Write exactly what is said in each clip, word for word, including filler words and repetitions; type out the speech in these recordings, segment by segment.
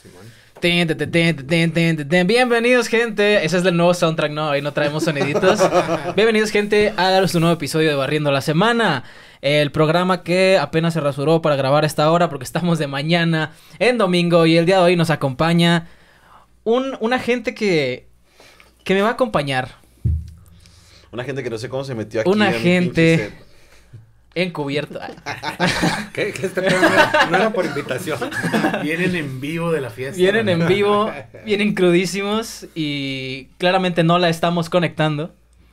Ten, ten, ten, ten, ten, ten, ten. Bienvenidos, gente. Ese es el nuevo soundtrack, ¿no? Ahí no traemos soniditos. Bienvenidos, gente, a su nuevo episodio de Barriendo la Semana. El programa que apenas se rasuró para grabar a esta hora porque estamos de mañana en domingo. Y el día de hoy nos acompaña un, una gente que, que me va a acompañar. Una gente que no sé cómo se metió aquí. Una gente encubierto. ¿Qué? ¿Qué este programa no era por invitación? Vienen en vivo de la fiesta. Vienen en vivo, vienen crudísimos y claramente no la estamos conectando.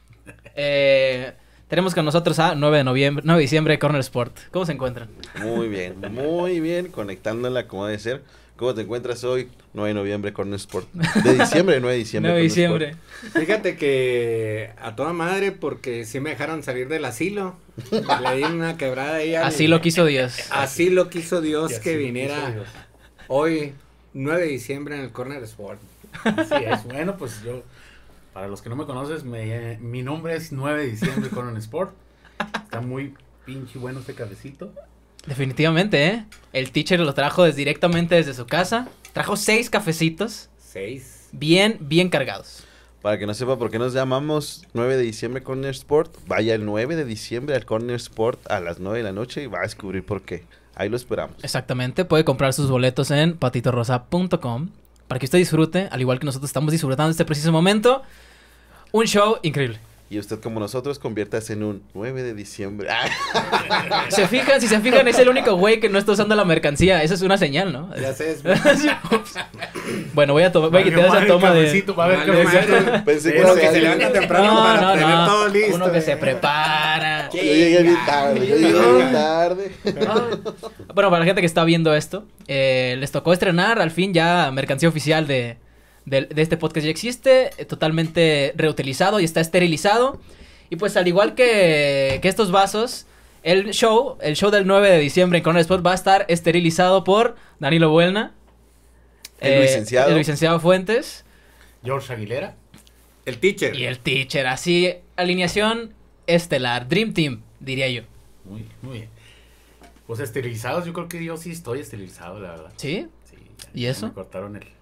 Eh, tenemos con nosotros a nueve de noviembre, nueve de diciembre, Corner Sport. ¿Cómo se encuentran? Muy bien, muy bien, conectándola como debe ser. ¿Cómo te encuentras hoy? nueve de noviembre, Corner Sport. De diciembre, nueve de diciembre. nueve de diciembre. Fíjate que a toda madre porque sí me dejaron salir del asilo. Le di una quebrada ahí. Al... Así lo quiso Dios. Así lo quiso Dios Y así que lo viniera quiso Dios. Hoy, nueve de diciembre en el Corner Sport. Así es. Bueno, pues yo, para los que no me conoces, me, mi nombre es nueve de diciembre Corner Sport. Está muy pinche bueno este cafecito. Definitivamente, ¿eh? El teacher lo trajo desde, directamente desde su casa. Trajo seis cafecitos. Seis. Bien, bien cargados. Para que no sepa por qué nos llamamos nueve de diciembre Corner Sport, vaya el nueve de diciembre al Corner Sport a las nueve de la noche y va a descubrir por qué. Ahí lo esperamos. Exactamente. Puede comprar sus boletos en patito rosa punto com para que usted disfrute, al igual que nosotros estamos disfrutando este preciso momento, un show increíble. Y usted, como nosotros, conviértase en un nueve de diciembre. Se fijan, si se fijan, es el único güey que no está usando la mercancía. Esa es una señal, ¿no? Ya sé. Es... Bueno, voy a, to voy a quitar esa toma de... Va a haber Vale, cafecito. madre. Pensé que, Uno era que se alguien. levanta temprano No, para no, tener no. todo listo. Uno que eh. se prepara. Yo llegué bien tarde, yo llegué bien tarde. Bueno, para la gente que está viendo esto, eh, les tocó estrenar al fin ya mercancía oficial de, de, de este podcast. Ya existe, eh, totalmente reutilizado y está esterilizado. Y pues al igual que, que estos vasos, el show, el show del nueve de diciembre en Corner Sport va a estar esterilizado por Danilo Buelna. El licenciado. El licenciado Fuentes. George Aguilera. El teacher. Y el teacher, así, alineación estelar, Dream Team, diría yo. Muy, muy bien. Pues esterilizados, yo creo que yo sí estoy esterilizado, la verdad. ¿Sí? Sí. ya- ¿Y ya eso? Me cortaron el...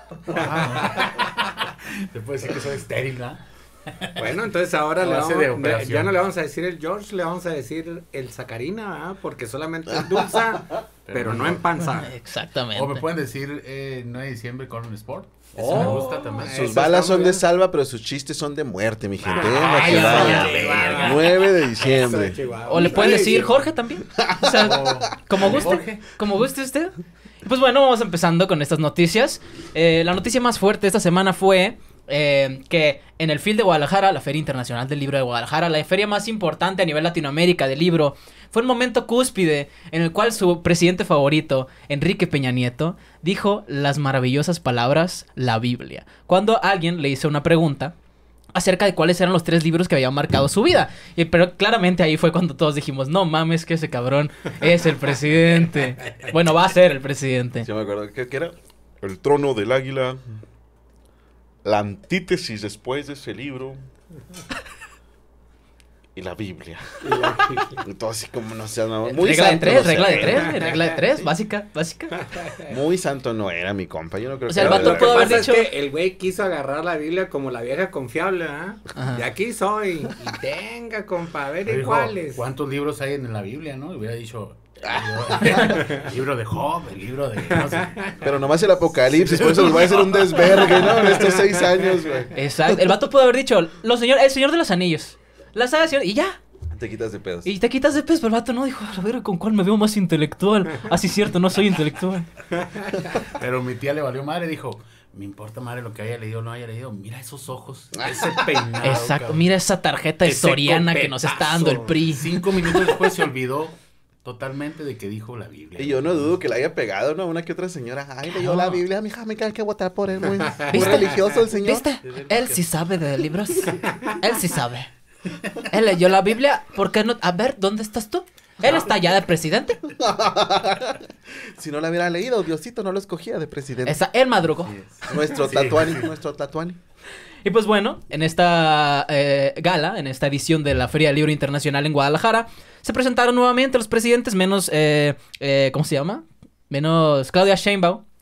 Ah, se puede decir que soy estéril, ¿no? Bueno, entonces ahora A le base vamos, de operación. ya no le vamos a decir el George, le vamos a decir el Sacarina, ¿verdad? Porque solamente endulza, pero no en panza. Exactamente. O me pueden decir eh, nueve de diciembre Corner Sport. Eso Oh, me gusta también. eso Sus balas está son muy de bien. salva, pero sus chistes son de muerte, mi gente. ¿eh? Ay, Pa' que ya, vayan. ya, verga. nueve de diciembre. Eso, Chihuahua. O le pueden Ay, decir sí. Jorge también. O sea, como guste. Jorge. Como guste usted. Pues bueno, vamos empezando con estas noticias. Eh, la noticia más fuerte esta semana fue eh, que en el F I L de Guadalajara, la Feria Internacional del Libro de Guadalajara, la feria más importante a nivel Latinoamérica del libro, fue un momento cúspide en el cual su presidente favorito, Enrique Peña Nieto, dijo las maravillosas palabras la Biblia. Cuando alguien le hizo una pregunta acerca de cuáles eran los tres libros que habían marcado su vida. Y, pero claramente ahí fue cuando todos dijimos, no mames que ese cabrón es el presidente. Bueno, va a ser el presidente. Sí, me acuerdo. ¿Qué, qué era? El trono del águila. La antítesis después de ese libro. Y la Biblia. Y todo así como no sé, no, muy regla de santo tres, no sé. regla de tres, güey, regla de tres, básica, básica. Muy santo no era mi compa, yo no creo O sea, que el era vato de Lo que pudo haber pasa dicho- es que el güey quiso agarrar la Biblia como la vieja confiable, ¿ah? Ajá. De aquí soy. Y tenga, compa, a ver Me y dijo, cuáles. ¿cuántos libros hay en la Biblia, no? Y hubiera dicho... El libro de Job, el libro de... No sé. Pero nomás el apocalipsis, por eso nos va a hacer un desvergue, ¿no? En estos seis años, güey. Exacto, el vato pudo haber dicho, los señor, el señor de los anillos, la saga del señor, y ya. Te quitas de pedos. Y te quitas de pez, pero el vato no dijo, a ver, ¿con cuál me veo más intelectual? Así es cierto, no soy intelectual. Pero mi tía le valió madre, dijo... Me importa madre lo que haya leído o no haya leído. Mira esos ojos, ese peinado. Exacto, cabrón. mira esa tarjeta de Ese Soriana que nos está dando el copetazo. P R I. Cinco minutos después se olvidó totalmente de que dijo la Biblia. Y yo no dudo que la haya pegado, ¿no? Una que otra señora. Ay, leyó la Biblia, mija, me cae que votar por él. Muy, muy ¿Viste? religioso el señor. ¿Viste? Él sí sabe de libros. Él sí sabe. Él leyó la Biblia. ¿Por qué no? A ver, ¿dónde estás tú? Él está ya de presidente. Si no la hubiera leído, Diosito no lo escogía de presidente. Esa, él madrugó. Nuestro Sí. tatuani, nuestro tatuani. Y pues bueno, en esta eh, gala, en esta edición de la Feria del Libro Internacional en Guadalajara, se presentaron nuevamente los presidentes, menos, eh, eh, ¿cómo se llama? Menos Claudia Sheinbaum,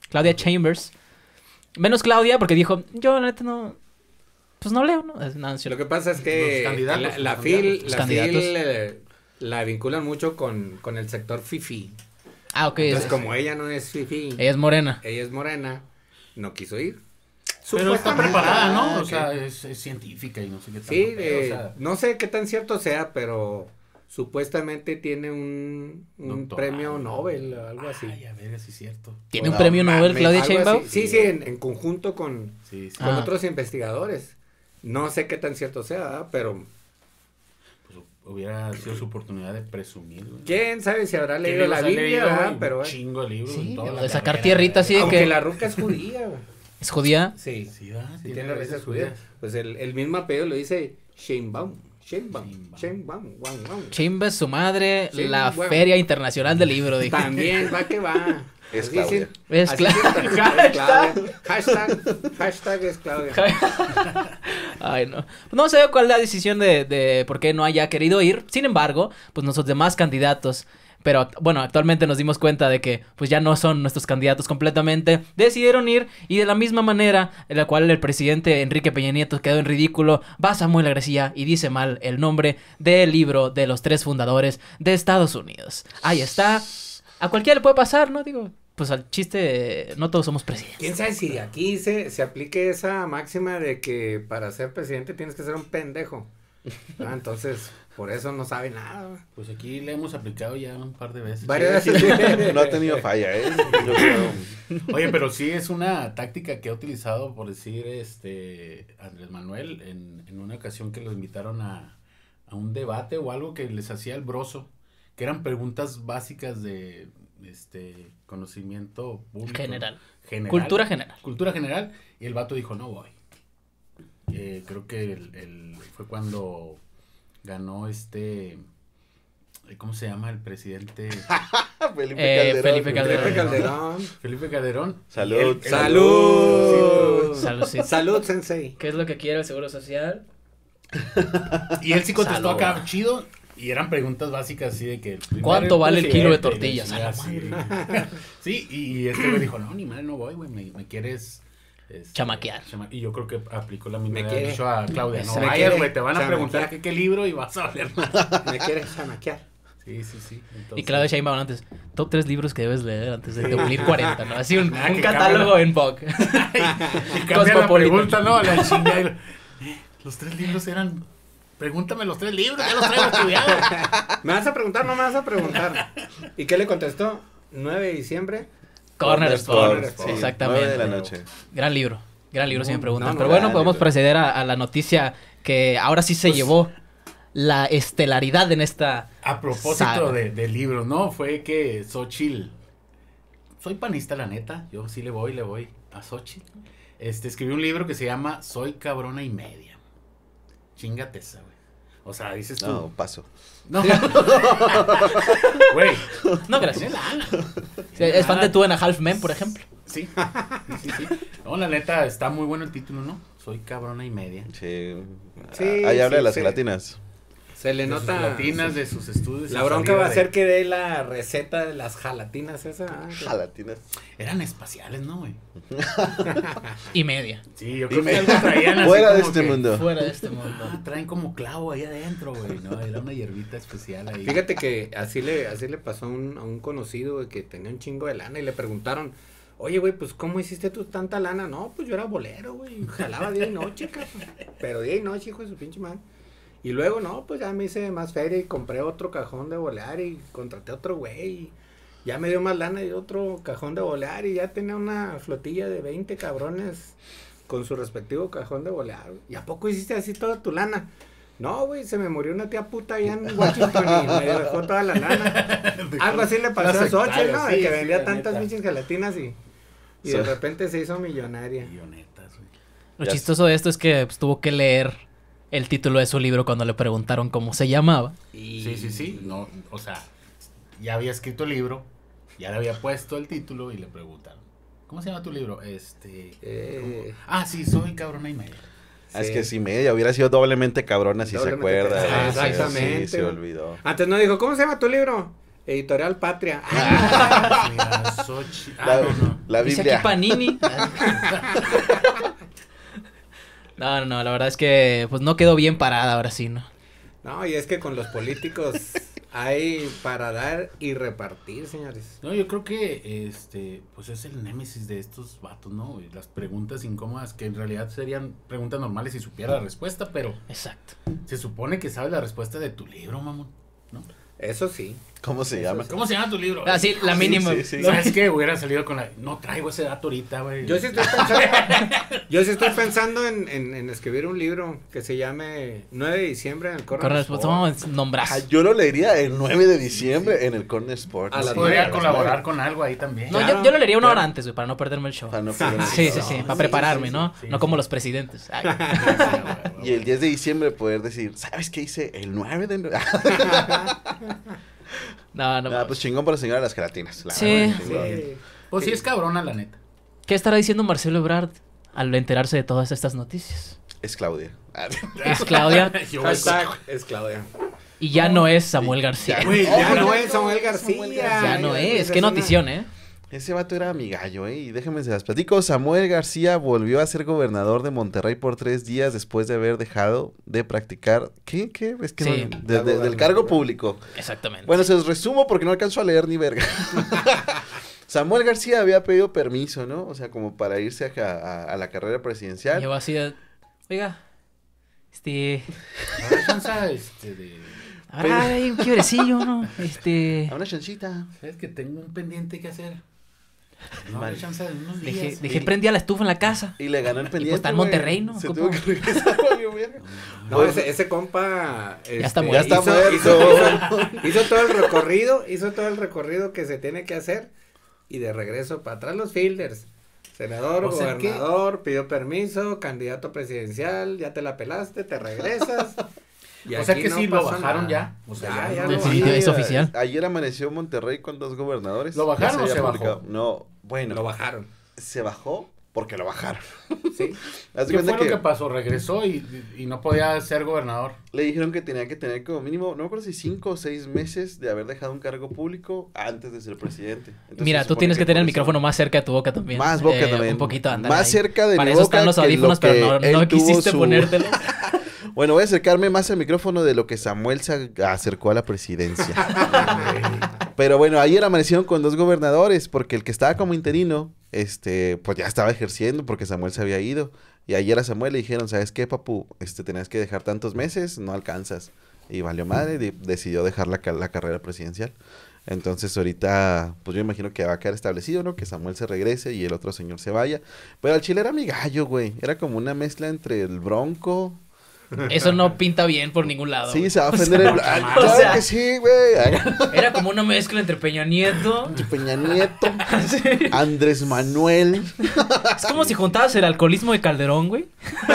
Claudia Chambers. Menos Claudia, porque dijo, yo la neta no... Pues no leo, ¿no? Es una ansia. Lo que pasa es que Los candidatos, la, los la candidatos. FIL, Los la, candidatos. FIL eh, la vinculan mucho con, con el sector fifi. Ah, ok. Entonces, es- como ella no es fifi, Ella es morena. ella es morena, no quiso ir. Pero está Supuestamente. preparada, ¿no? Ah, O ok. sea, es, es científica y no sé qué tal. Sí, pero, eh, o sea, no sé qué tan cierto sea, pero supuestamente tiene un, un doctorado. premio Nobel o algo así. Ay, a ver, si es cierto. ¿Tiene un No premio Nobel mames, Claudia Algo Sheinbaum? así. Sí, sí, en, en conjunto con, Sí, sí. con Ah. otros investigadores. No sé qué tan cierto sea, ¿verdad? Pero Pues hubiera sido su oportunidad de presumir, güey. quién sabe si habrá ¿Qué leído libros la ha Biblia, leído, ¿verdad? güey? Pero Un eh, chingo de libros. Sí, en toda la de sacar carrera, tierrita así de aunque que- la ruca es judía, güey. ¿Es judía? Sí, Sí, ¿verdad? sí tiene raíces judías. Pues el, el mismo apellido lo dice Sheinbaum. Sheinbaum. Sheinbaum. Sheinbaum. Wam, wam. Chimba, su madre, Sí, la bueno. Feria Internacional del Libro, dije. También, va que va. Es Así Claudia. sí- Es así Cla- sí- es Claudia. Hashtag, hashtag es Claudia. Ay, no. No sé cuál es la decisión de, de por qué no haya querido ir. Sin embargo, pues nuestros demás candidatos, pero bueno, actualmente nos dimos cuenta de que pues ya no son nuestros candidatos completamente, decidieron ir y de la misma manera en la cual el presidente Enrique Peña Nieto quedó en ridículo, va Samuel García y dice mal el nombre del libro de los tres fundadores de Estados Unidos. Ahí está. A cualquiera le puede pasar, ¿no? Digo, pues al chiste, no todos somos presidentes. ¿Quién sabe si aquí se, se aplique esa máxima de que para ser presidente tienes que ser un pendejo? Ah, entonces, por eso no sabe nada. Pues aquí le hemos aplicado ya un par de veces. Varias Sí, veces. No ha tenido falla, ¿eh? Yo creo. Oye, pero sí es una táctica que ha utilizado, por decir, este Andrés Manuel, en, en una ocasión que lo invitaron a, a un debate o algo que les hacía el Broso, que eran preguntas básicas de este conocimiento público. General. general. Cultura general. Cultura general. Y el vato dijo, no voy. Eh, creo que el, el- fue cuando ganó este... ¿Cómo se llama el presidente? Felipe Eh, Calderón. Felipe Calderón. Felipe Calderón. Felipe Calderón. Salud. Y él- él- Salud. Salud, sí. Salud, sensei. ¿Qué es lo que quiere el Seguro Social? Y él sí contestó Salud. acá chido. Y eran preguntas básicas así de que... el primer ¿Cuánto vale el kilo de presidente, tortillas? y la chingada, Sí, Sí, y, y este me dijo, no, ni madre, no voy, güey, me, me quieres... este, Chamaquear. chama- Y yo creo que aplicó la misma Me que quiere- había dicho a Claudia. No me vayas, quiere güey, te van a chamaquear. preguntar qué, qué libro y vas a leer. Me quieres chamaquear. Sí, sí, sí. Y entonces- Claudia Sheinbaum antes, top tres libros que debes leer antes de cumplir cuarenta, ¿no? Así un, Ah, un que catálogo cambia- en Vogue. Y cambia la Cosmopolitan. pregunta, ¿no? A la chingada. y lo- eh, Los tres libros eran... Pregúntame los tres libros, ya los traigo estudiados. ¿Me vas a preguntar? No me vas a preguntar. ¿Y qué le contestó? nueve de diciembre. Corner Sport. Corner Sport. Sí, exactamente. nueve de la noche. Gran libro. Gran libro, si me No, preguntan. no, no, Pero bueno, gran podemos libro. proceder a, a la noticia que ahora sí se Pues- llevó la estelaridad en esta... A propósito Saga. de, de libros, ¿no? Fue que Xochitl, soy panista la neta, yo sí le voy, le voy a Xochitl. Este, escribió un libro que se llama Soy cabrona y media. Chingate esa, güey. O sea, dices tú. No, paso. No. Güey. No, gracias. Sí, es fan de Two and a Half Men, por ejemplo. Sí. Sí, sí, sí. No, la neta, está muy bueno el título, ¿no? Soy cabrona y media. Sí. Sí, Ahí habla sí, de las sí. gelatinas. Se le De sus nota. latinas, de sus estudios. La su bronca salida va a de- ser que dé la receta de las jalatinas esa. ah, que- Jalatinas. Eran espaciales, ¿no, güey? Y media. Sí, yo creo Dime. que algo traían así Fuera de como este que- mundo. Fuera de este mundo. Ah, traen como clavo ahí adentro, güey, ¿no? Era una hierbita especial ahí. Fíjate que así le, así le pasó a un, a un conocido güey, que tenía un chingo de lana y le preguntaron, oye, güey, pues, ¿cómo hiciste tú tanta lana? No, pues, yo era bolero, güey, jalaba día y noche, cabrón. Pero día y noche, hijo de su pinche madre. Y luego, no, pues, ya me hice más feria y compré otro cajón de bolear y contraté otro güey. Y ya me dio más lana y otro cajón de bolear y ya tenía una flotilla de veinte cabrones con su respectivo cajón de bolear. ¿Y a poco hiciste así toda tu lana? No, güey, se me murió una tía puta allá en Washington y me dejó toda la lana. Algo así le pasó a Las Xochitl, hectáreas, ¿no? sí, de que sí, vendía la tantas neta. pinches gelatinas y, y So- de repente se hizo millonaria. Millonetas, güey. Lo Ya chistoso de esto es que pues, tuvo que leer el título de su libro cuando le preguntaron cómo se llamaba. Y... Sí, sí, sí. No, o sea, ya había escrito el libro, ya le había puesto el título y le preguntaron, ¿cómo se llama tu libro? Este... Eh, ¿cómo? Ah, sí, soy cabrona y media. Ah, Es sí. que si media hubiera sido doblemente cabrona si se Doblemente acuerda. cabrona, Sí, exactamente. Sí, se olvidó. Antes no dijo, ¿cómo se llama tu libro? Editorial Patria. Ah, mira, Xochitl. Ah, La- no, no. La Dice Biblia. aquí Panini. No, no, no, la verdad es que pues no quedó bien parada ahora sí, ¿no? No, y es que con los políticos hay para dar y repartir, señores. No, yo creo que este, pues es el némesis de estos vatos, ¿no? Y las preguntas incómodas que en realidad serían preguntas normales si supiera la respuesta, pero Exacto. se supone que sabes la respuesta de tu libro, mamón, ¿no? Eso sí. ¿Cómo se Eso llama? sí. ¿Cómo se llama tu libro? Ah, sí, la mínima. sí, sí. ¿Sabes qué? Hubiera salido con la... No traigo ese dato ahorita, güey. Yo sí estoy pensando, yo sí estoy pensando en, en, en escribir un libro que se llame nueve de diciembre en el Corner Corner Sport. Sport, vamos, nombras. Ah, yo lo leería el nueve de diciembre en el Corner Sport. A las Podría nueve, colaborar con algo ahí también. No, Claro, yo, yo lo leería una hora claro. antes, güey, para no perderme el show. Para no Sí, perder el Sí, sí, show. sí, sí, para sí, prepararme, sí, ¿no? sí, No sí. como los presidentes. Ay. Y el diez de diciembre poder decir, ¿sabes qué hice el nueve de noviembre? No, no. Ah, pues chingón para la señora de las gelatinas. La Sí. verdad, Sí. chingón. Pues sí es cabrona, la neta. ¿Qué estará diciendo Marcelo Ebrard al enterarse de todas estas noticias? Es Claudia. Ah, Es Claudia Yo, güey, Hashtag es Claudia. y ya no es Samuel García. Güey, Ya no, no no, es Samuel no, García. Samuel García. Ya no es. Esa Qué una- notición, ¿eh? Ese vato era mi gallo, ¿eh? Y déjenme se las platico. Samuel García volvió a ser gobernador de Monterrey por tres días después de haber dejado de practicar. ¿Qué? ¿Qué? Es que Sí. no- de- La de- del gobernatura. cargo público. Exactamente. Bueno, se los resumo porque no alcanzo a leer ni verga. Samuel García había pedido permiso, ¿no? O sea, como para irse a, a- a la carrera presidencial. Llegó así de, oiga, este, a ver, chanza, este, de... ahora hay un quiebrecillo, ¿no? Este, A una chancita. ¿Sabes que tengo un pendiente que hacer? No, Vale. hay chance de unos días. dejé, sí. dejé prendida la estufa en la casa. Y le ganó el pendiente. está en güey. Monterrey, ¿no? Se ¿Cómo? tuvo que regresar, valió verga. No, Pues- ese, ese compa. este, está muerto. Ya está hizo, muerto. Hizo, hizo- hizo todo el recorrido, hizo todo el recorrido que se tiene que hacer. Y de regreso para atrás los fielders. Senador, O sea que- gobernador, pidió permiso, candidato presidencial, ya te la pelaste, te regresas. Y O sea aquí que no sí, lo pasa bajaron nada. ya. O sea, Ya, ya ya no- lo Definitivo, bajaron. es oficial. Ayer amaneció Monterrey con dos gobernadores. ¿Lo Ya bajaron o había se bajó? publicado. No, bueno, Lo bajaron. se bajó porque lo bajaron. Sí. Haz de ¿Qué cuenta fue lo que que pasó? Regresó y, y no podía ser gobernador. le dijeron que tenía que tener como mínimo, no me acuerdo si cinco o seis meses de haber dejado un cargo público antes de ser presidente. Entonces, Mira, se tú supone tienes que tener el por eso- micrófono más cerca de tu boca también. Más boca Eh, también. Un poquito, ándale Más ahí. cerca de Para mi eso boca están los que audífonos, lo pero que no, él no tuvo quisiste su- ponértelos. Bueno, voy a acercarme más al micrófono de lo que Samuel se acercó a la presidencia. Pero bueno, ayer amanecieron con dos gobernadores, porque el que estaba como interino, este, pues ya estaba ejerciendo, porque Samuel se había ido. Y ayer a Samuel le dijeron, ¿sabes qué, papu? Este, tenías que dejar tantos meses, no alcanzas. Y valió madre, y decidió dejar la, ca- la carrera presidencial. Entonces ahorita, pues yo imagino que va a quedar establecido, ¿no? Que Samuel se regrese y el otro señor se vaya. Pero al chile era mi gallo, güey. Era como una mezcla entre el Bronco. Eso no pinta bien por ningún lado. Sí, güey. se va a ofender el... Ah, o claro sea- que sí, güey. Era como una mezcla entre Peña Nieto. Peña Nieto, Andrés Manuel. Es como si juntabas el alcoholismo de Calderón, güey.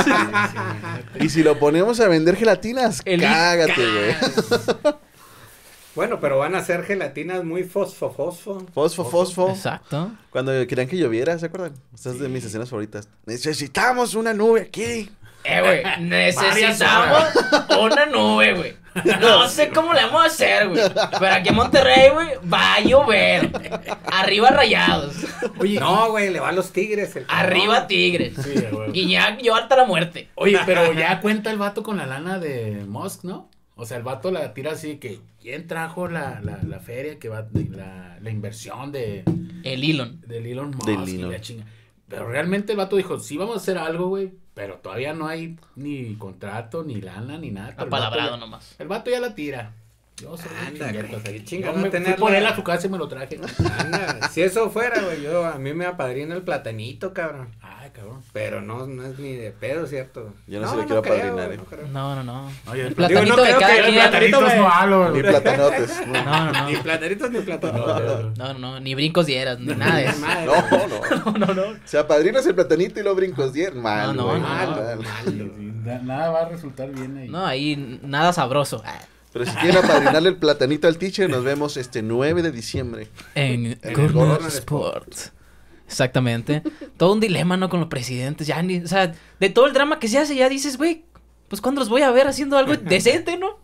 Y si lo ponemos a vender gelatinas, El- cágate, güey. Bueno, pero van a ser gelatinas muy fosfo-fosfo. Fosfo, fosfo. Exacto. Cuando querían que lloviera, ¿se acuerdan? Estas es de mis escenas favoritas. Necesitamos una nube aquí. Eh, güey, necesitamos una nube, güey. No sé cómo le vamos a hacer, güey. Pero aquí en Monterrey, güey, va a llover. Arriba Rayados. Oye, No, güey, le va a los tigres. El Arriba Tigres. Sí, güey. Guiñac, yo hasta la muerte. Oye, pero ya cuenta el vato con la lana de Musk, ¿no? O sea, el vato la tira así que, ¿quién trajo la, la, la feria que va, la, la inversión de, El Elon. del Elon Musk? Del y Elon. la chinga? Pero realmente el vato dijo, sí vamos a hacer algo, güey, pero todavía no hay ni contrato, ni lana, ni nada. Pero el vato Apalabrado ya- nomás. El vato ya la tira. Yo soy un Anda, chinguetas qué ahí. chingada Yo me fui tenerla. por él a su casa y me lo traje. Anda, si eso fuera, güey, yo a mí me apadrina el platanito, cabrón. Ay, cabrón. Pero no, no es ni de pedo, ¿cierto? Yo no se le quiero creo, apadrinar, güey, eh. no creo. No, no, no. Oye, El el platanito Digo, no de creo cada que el quien. platanito Platanitos me- no hablo, Ni güey. platanotes. No, no, no. Ni platanitos ni platanitos. No, no, no. Ni brincos dieras, ni nada de eso. Madre, No, no. No, no, no. Si apadrinas el platanito y lo brincos diez, mal, No, no, güey, no. mal. Malo, Sí, malo. sí, na- nada va a resultar bien ahí. No, ahí nada sabroso. Ah, Pero si quieren apadrinarle el platanito al teacher, nos vemos este nueve de diciembre. En el Corner Corner Sport. Exactamente. Todo un dilema, ¿no? Con los presidentes. Ya ni, o sea, de todo el drama que se hace, ya dices, güey, pues ¿cuándo los voy a ver haciendo algo decente, no?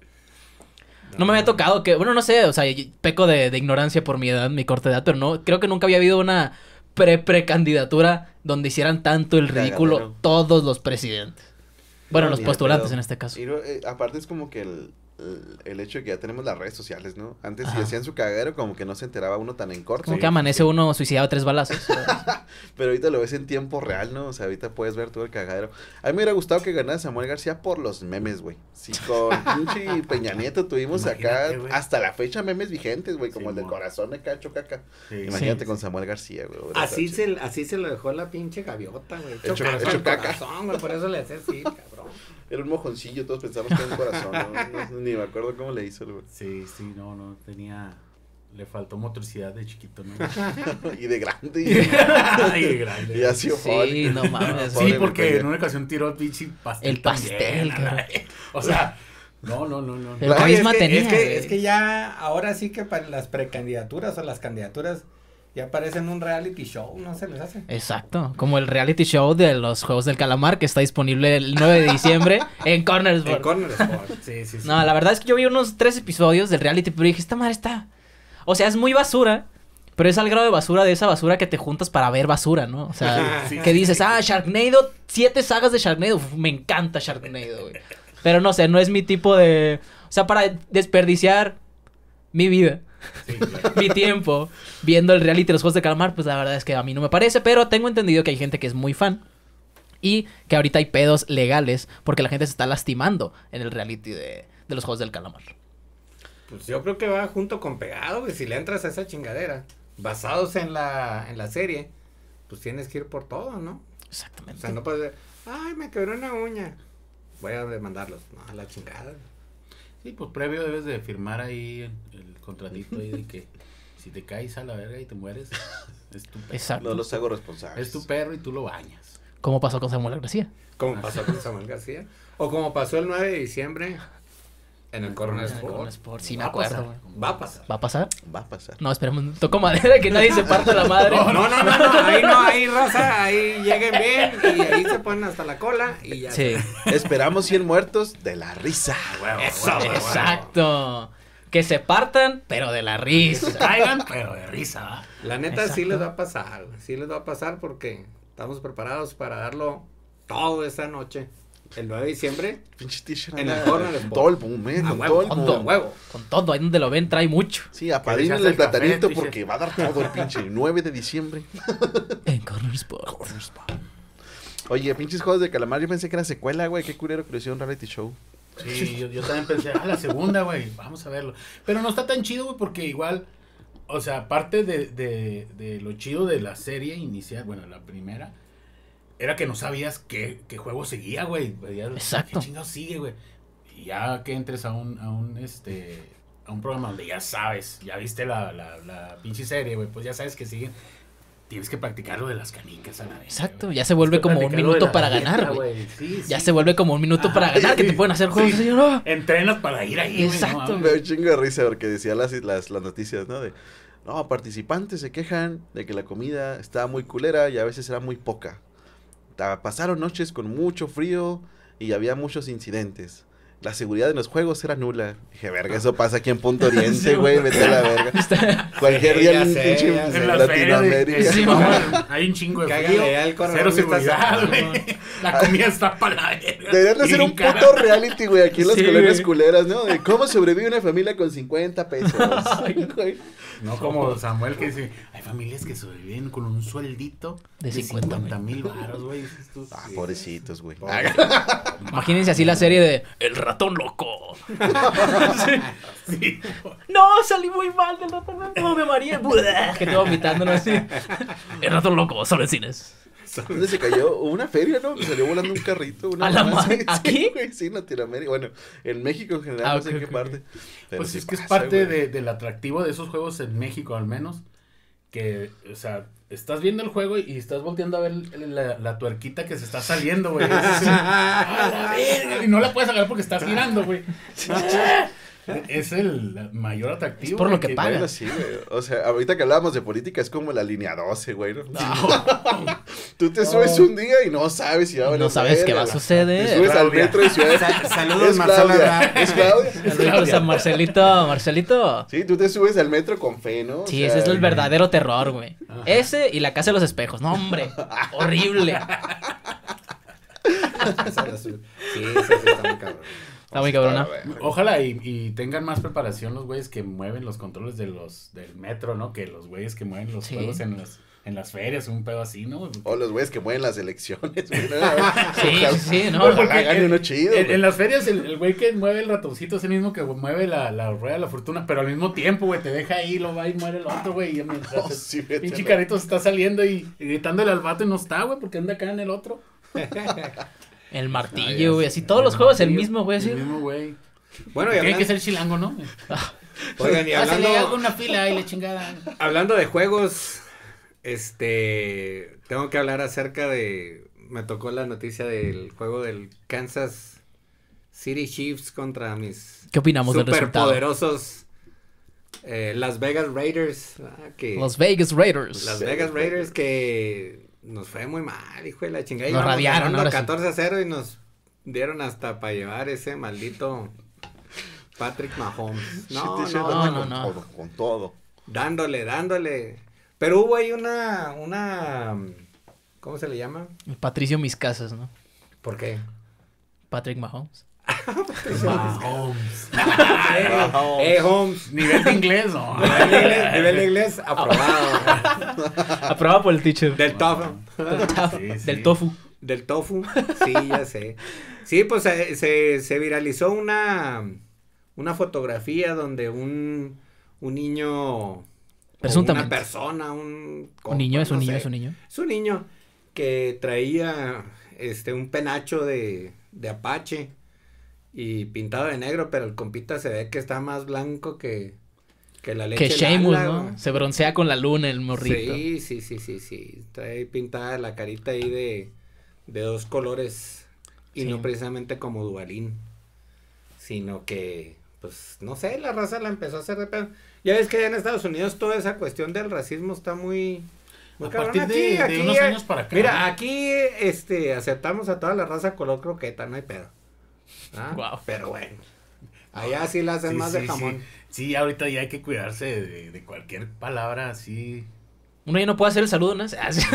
No me había tocado que, bueno, no sé, o sea, yo peco de, de ignorancia por mi edad, mi corta edad, pero no, creo que nunca había habido una pre-precandidatura donde hicieran tanto el ridículo Cagadero. todos los presidentes. Bueno, No, los ni de postulantes pedo. en este caso. Y no, eh, aparte es como que el, el, el hecho de que ya tenemos las redes sociales, ¿no? Antes si Ajá. hacían su cagadero como que no se enteraba uno tan en corto. Como Sí. que amanece uno suicidado a tres balazos. Pero ahorita lo ves en tiempo real, ¿no? O sea, ahorita puedes ver todo el cagadero. A mí me hubiera gustado que ganara Samuel García por los memes, güey. Sí, con pinche Peña Nieto tuvimos acá Imagínate, güey. hasta la fecha memes vigentes, güey, como Sí, el del mo. corazón de Cacho Caca. Sí. Imagínate Sí, con sí. Samuel García, güey. hubiera Así estado chido. se, así se lo dejó la pinche gaviota, güey. Hecho- corazón, hecho caca. corazón, güey, por eso le hacía así, cabrón. Era un mojoncillo, todos pensamos que era un corazón, ¿no? No, ni me acuerdo cómo le hizo, güey. Sí, sí, no, no, tenía, le faltó motricidad de chiquito, ¿no? Y de grande. Y, Ay, grande. y así, Sí, no mames. Pobre Sí, mi porque Peña. en una ocasión tiró el pinche pastel. El pastel, también, cabrón. O sea, no, no, no, no. El Oye, carisma es que, tenía, Es que, güey. es que ya, ahora sí que para las precandidaturas o las candidaturas ya parecen un reality show, ¿no se les hace? Exacto, como el reality show de los Juegos del Calamar que está disponible el nueve de diciembre en Corner En Sport. Corner Sport. Sí, sí, sí. No, la verdad es que yo vi unos tres episodios del reality, pero dije, esta madre está... O sea, es muy basura, pero es al grado de basura de esa basura que te juntas para ver basura, ¿no? O sea, Sí, que sí, dices, sí. ah, Sharknado, siete sagas de Sharknado, uf, me encanta Sharknado, güey. Pero no sé, no es mi tipo de... O sea, para desperdiciar mi vida, Sí, claro. mi tiempo, viendo el reality de los Juegos de Calamar, pues la verdad es que a mí no me parece, pero tengo entendido que hay gente que es muy fan. Y que ahorita hay pedos legales porque la gente se está lastimando en el reality de, de los Juegos del Calamar. Pues yo creo que va junto con pegado, güey. Si le entras a esa chingadera, basados en la, en la serie, pues tienes que ir por todo, ¿no? O Exactamente. sea, no puedes decir, ay, me quebró una uña. Voy a demandarlos. No, a la chingada. Sí, pues previo debes de firmar ahí el, el contratito ahí de que si te caes a la verga y te mueres, es tu perro. Exacto. No los hago responsables. Es tu perro y tú lo bañas. Como pasó con Samuel García. Como pasó con Samuel García. O como pasó el nueve de diciembre en el Corner En el Corner Sport. Sport, sí Va me a acuerdo. pasar. güey. Va a pasar. ¿Va a pasar? Va a pasar. No, esperemos. Tocó madera que nadie se parte la madre. No, no, no, no, ahí no, ahí raza, ahí lleguen bien y ahí se ponen hasta la cola y ya. Sí. Esperamos cien muertos de la risa. Huevo, Eso, huevo, huevo. Exacto. Que se partan, pero de la Que se risa. caigan, pero de risa, ¿va? La neta sí Exacto. les va a pasar, güey, sí les va a pasar porque estamos preparados para darlo todo esta noche, el nueve de diciembre, Pinche t-shirt. En el anda Corner Sport. todo el boom, eh. a Con huevo, todo el con boom. todo huevo. Con todo, ahí donde lo ven trae mucho. Sí, apadrinen echarse el el café, platanito t-shirt. porque va a dar todo el pinche nueve de diciembre. En Corner Sport. Oye, pinches juegos de calamar, yo pensé que era secuela, güey. Qué culero que lo hicieron reality show. Sí, yo, yo también pensé, ah, la segunda, güey, vamos a verlo. Pero no está tan chido, güey, porque igual, o sea, aparte de, de, de lo chido de la serie inicial, bueno, la primera, era que no sabías qué, qué juego seguía, güey. Veías, Exacto. ¿Qué chingado sigue, güey? Y ya que entres a un, a un, este, a un programa donde ya sabes, ya viste la, la, la pinche serie, güey, pues ya sabes que siguen. Tienes que practicar lo de las canicas a la vez. Exacto, güey. ya se vuelve Tienes que como un practicar lo de minuto la para galleta, ganar, güey. Sí, Ya sí. se vuelve como un minuto para Ajá, ganar, que sí. te pueden hacer juegos Sí. así, ¿no? Entrenas para ir ahí, güey, Exacto, no, Me da un chingo de risa porque decía las, las, las noticias, ¿no? De, no, participantes se quejan de que la comida estaba muy culera y a veces era muy poca. Ta- Pasaron noches con mucho frío y había muchos incidentes. La seguridad en los juegos era nula. Dije, verga, eso pasa aquí en Punto Sí, Oriente, güey, vete a la verga. Cualquier Sí, día ya en sé, pinche ya sé. En las ferias de- Latinoamérica. de- Sí, no, mamá. hay un chingo de Cágale frío, al corredor, cero está seguridad, cerrado. güey. La comida está para la verga. Deberían de hacer Bien un cara. puto reality, güey, aquí en las Sí, colonias güey. culeras, ¿no? De cómo sobrevive una familia con cincuenta pesos. Güey. No como Samuel que dice, hay familias que sobreviven con un sueldito De de cincuenta cincuenta mil baros, güey. Dices tú, Ah, sí. pobrecitos, güey. Imagínense así la serie de El ratón loco. Sí. No, salí muy mal del ratón loco. No, me maría. Que te vomitando, ¿no? Así. El ratón loco, solo en cines. ¿Dónde se cayó? Hubo una feria, ¿no? Que salió volando un carrito. Una ¿A la mamá, madre? sí, ¿Aquí? Sí, güey, sí, en Latinoamérica. Bueno, en México en general, Ah, no sé ok, en qué ok, parte. Pero Pues sí es que es pasa, parte güey. de, del atractivo de esos juegos en México, al menos. Que, o sea, estás viendo el juego y estás volteando a ver la, la tuerquita que se está saliendo, güey. Es así, ¡a la verga! Y no la puedes agarrar porque está girando, güey. Es el mayor atractivo. Es por lo güey, que paga. Bueno, sí, güey. O sea, ahorita que hablábamos de política es como la línea doce, güey, ¿no? Tú te subes un día y no sabes si va a valer No sabes qué va a la- suceder. Te subes al Claudia. metro de Ciudad. Sa- saludos, Es Marcelo Claudia. Ebrard. Es Claudia. Saludos a Marcelito, Marcelito. Sí, tú te subes al metro con fe, ¿no? O Sí, sea, ese es el verdadero terror, güey. Ajá. Ese y la casa de los espejos. No, hombre. Horrible. Sí, sí, sí, está muy cabrón. Está muy cabrona. A ver. Ojalá y, y tengan más preparación los güeyes que mueven los controles de los del metro, ¿no? Que los güeyes que mueven los Sí. juegos en las en las ferias, un pedo así, ¿no? O los güeyes que mueven las elecciones. güey, ¿no? Sí, Ojalá- sí, sí, no. Ojalá Porque gane en- uno chido. En, güey. en las ferias el, el güey que mueve el ratoncito es el mismo que mueve la, la rueda de la fortuna, pero al mismo tiempo, güey, te deja ahí, lo va y muere el otro, güey, y mientras Oh, el sí, vete pinche a la- carrito se está saliendo y, y gritándole al vato y no está, güey, porque anda acá en el otro. El Ah, martillo, ya güey. sé. Así todos los juegos el Sí, mismo, güey. Así. El mismo güey. Bueno, y Tiene hablando, que ser chilango, ¿no? oigan, y Pásale, hago hablando, una fila y le chingada. hablando de juegos, este, tengo que hablar acerca de, me tocó la noticia del juego del Kansas City Chiefs contra mis ¿Qué opinamos del resultado? superpoderosos eh, Las Vegas Raiders, ¿verdad? Que Los Vegas Raiders. Las Vegas Raiders que nos fue muy mal, hijo de la chingada. Nos Íbamos radiaron, ganando ahora sí. catorce a cero y nos dieron hasta para llevar ese maldito Patrick Mahomes. No, Sí, no, no, con no, no. todo, con todo. dándole, dándole. Pero hubo ahí una, una, ¿cómo se le llama? Patricio Miscasas, ¿no? ¿Por qué? Patrick Mahomes. Mahomes. Eh, Holmes. Nivel de inglés, ¿no? Nivel de inglés, nivel de inglés aprobado. Aprobado por el teacher. Del tofu. Sí, sí. Del tofu. Del tofu. Sí, ya sé. Sí, pues se, se, se viralizó una, una fotografía donde un, un niño, Presuntamente. una persona, un... Un niño, es un no niño, sé, es un niño. Es un niño que traía este un penacho de, de Apache y pintado de negro, pero el compita se ve que está más blanco que, que la leche. Que Sheamus, Lala, ¿no? güey. Se broncea con la luna el morrito. Sí, sí, sí, sí, sí. Trae pintada la carita ahí de, de dos colores y Sí. no precisamente como Duvalín, sino que, pues, no sé, la raza la empezó a hacer de pedo. Ya ves que allá en Estados Unidos toda esa cuestión del racismo está muy... muy A cabrón. partir de- de unos eh, años para acá, Mira, ¿no? aquí, este, aceptamos a toda la raza color croqueta, no hay pedo. ¿Ah? Guau. Pero bueno, allá sí la hacen Sí, más sí, de jamón. Sí. Sí, ahorita ya hay que cuidarse de, de cualquier palabra así. Uno ya no puede hacer el saludo, ¿no? Ah, sí.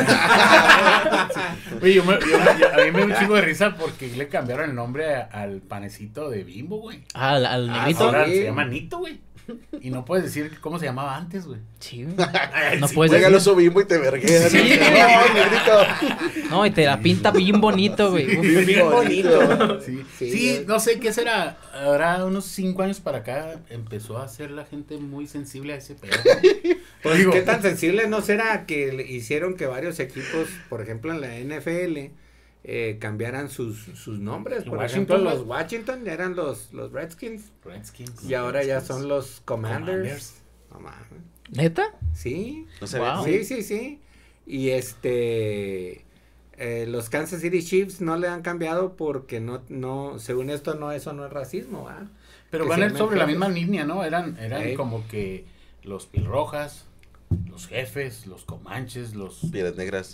Oye, yo me, yo me- yo- a mí me dio un chingo de risa porque le cambiaron el nombre a- al panecito de Bimbo, güey. Ah, al, al Ah, negrito. Ahora sí. se llama Nito, güey. Y no puedes decir cómo se llamaba antes, güey. Sí, güey. No Sí, puedes Llega el decir. oso bimbo y te verguea. Sí. No, negrito. No, y te la pinta bien bonito, güey. Uf. Bien Bien bonito. Sí, Sí, sí, es- no sé qué será. Ahora, unos cinco años para acá, empezó a ser la gente muy sensible a ese pedo. Pues, Digo, ¿qué tan sensible no será que le hicieron que varios equipos, por ejemplo, en la N F L, eh, cambiaran sus, sus nombres? Por Washington, ejemplo, ¿no? los Washington eran los, los Redskins Redskins. y ahora ya Redskins. son los Commanders. Commanders. No mames. ¿Neta? Sí, No se Wow. ve. sí, sí, sí. Y este, eh, los Kansas City Chiefs no le han cambiado porque no, no, según esto no, eso no es racismo, ¿ah? Pero que van se a ir llaman sobre la jefes. misma línea, ¿no? Eran, eran Ey. como que los pilrojas, los jefes, los comanches, los... Pieles negras.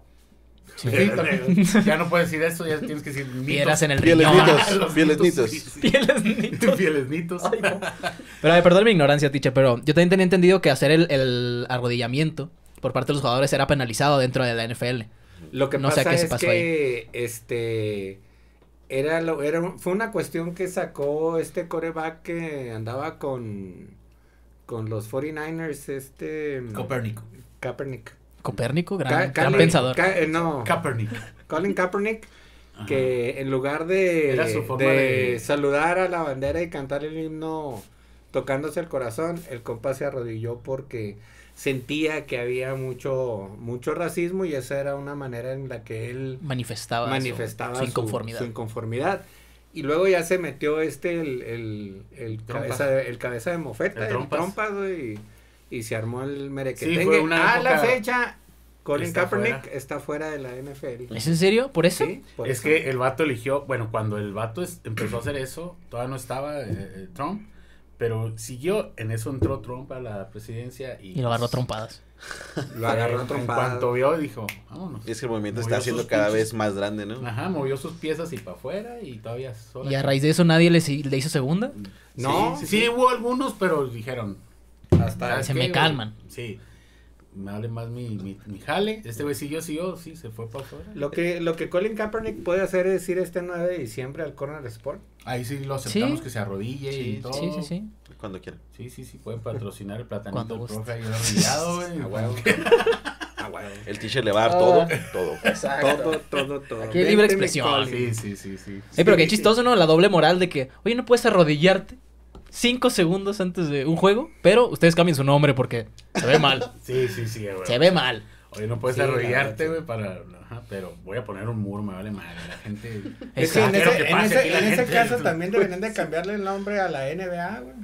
Sí, también. Ya no puedes decir eso, ya tienes que decir nitos. Piedras en el Pieles riñón. nitos. Los Pieles nitos. sí, sí. Pieles nitos. Pieles nitos. Pero a ver, perdón mi ignorancia, teacher, pero yo también tenía entendido que hacer el, el arrodillamiento por parte de los jugadores era penalizado dentro de la N F L. Lo que No sé pasa qué se es pasó que este era lo era un- fue una cuestión que sacó este coreback que andaba con con los cuarenta y nueve ers, este Copérnico. Kaepernick. Copérnico, gran, Ka- gran Colin- pensador. Ka- eh, no, Kaepernick. Colin Kaepernick, Ajá. que en lugar de, Era su forma de de- saludar a la bandera y cantar el himno tocándose el corazón, el compa se arrodilló porque sentía que había mucho mucho racismo y esa era una manera en la que él Manifestaba, su- manifestaba su, inconformidad. su inconformidad. Y luego ya se metió este el, el, el Trompas. cabeza de, el cabeza de mofeta, El el Trompas. trompas, güey, y, y se armó el merequetengue. Sí, fue una A la época- fecha, Colin está Kaepernick fuera. está fuera de la N F L. ¿Es en serio? ¿Por eso? Sí, por Es eso. que el vato eligió, bueno, cuando el vato es- empezó a hacer eso, todavía no estaba eh, eh, Trump, Pero siguió, en eso entró Trump a la presidencia y... Y lo agarró a trompadas. Lo agarró En trompadas. cuanto vio, dijo, vámonos. Y es que el movimiento Movió está haciendo sus cada pinches- vez más grande, ¿no? Ajá, movió sus piezas y para afuera y todavía sola. Y a raíz de eso nadie le, si- le hizo segunda. No, Sí, sí, sí, hubo algunos, pero dijeron... Hasta ¿sabes se qué, me güey? calman. Sí, me vale más mi, mi, mi jale. Este güey siguió, siguió, sí, se fue para afuera. Lo que, lo que Colin Kaepernick puede hacer es ir este nueve de diciembre al Corner Sport. Ahí sí lo aceptamos Sí. que se arrodille y Sí, todo. Sí, sí, sí. Cuando quiera. Sí, sí, sí, pueden patrocinar el platanito Cuando del guste. profe ahí arrodillado, güey. A huevo. A huevo. El t-shirt le va a dar todo, todo. Todo, todo, todo. Aquí hay libre Vente, mi expresión. Colin. Sí, sí, sí, sí. Eh, pero qué Sí, sí. chistoso, ¿no? La doble moral de que, oye, no puedes arrodillarte cinco segundos antes de un juego, pero ustedes cambien su nombre porque se ve mal. Sí, sí, sí, güey. Se ve mal. Oye, no puedes Sí, la arrodillarte, verdad, güey, para... Ajá, pero voy a poner un muro, me vale madre. La gente... Es que en Quiero ese, que en pase ese, aquí la en ese gente. caso también deberían de cambiarle el nombre a la N B A, güey.